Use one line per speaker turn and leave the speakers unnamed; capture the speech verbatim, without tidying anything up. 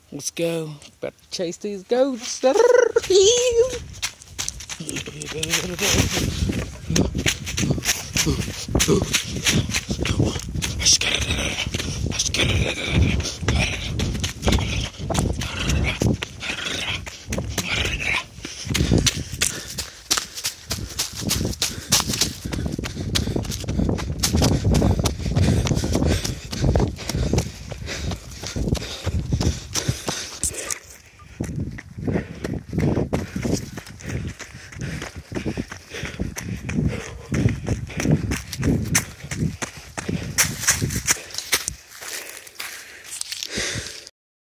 Let's go. About to chase these goats. Let's get it. Let's get it.